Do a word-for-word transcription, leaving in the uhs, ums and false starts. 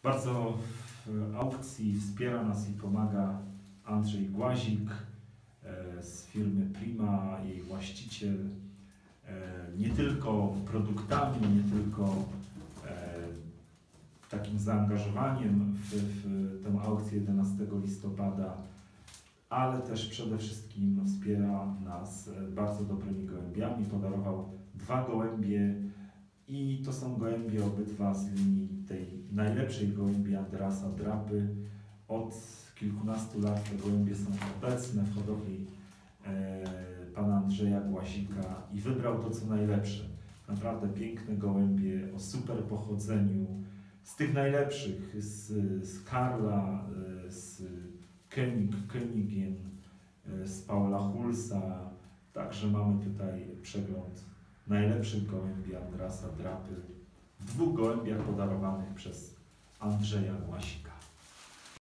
Bardzo w aukcji wspiera nas i pomaga Andrzej Głazik z firmy Prima, jej właściciel. Nie tylko produktami, nie tylko takim zaangażowaniem w, w tę aukcję jedenastego listopada, ale też przede wszystkim wspiera nas bardzo dobrymi gołębiami. Podarował dwa gołębie i to są gołębie obydwa z linii tej najlepszej gołębi Andreasa Drapy. Od kilkunastu lat te gołębie są obecne w hodowli e, pana Andrzeja Głazika i wybrał to, co najlepsze. Naprawdę piękne gołębie o super pochodzeniu, z tych najlepszych, z, z Karla, z König, Königien, z Paula Hulsa. Także mamy tutaj przegląd najlepszych gołębi Andreasa Drapy w dwóch gołębiach podarowanych przez Andrzeja Głazika.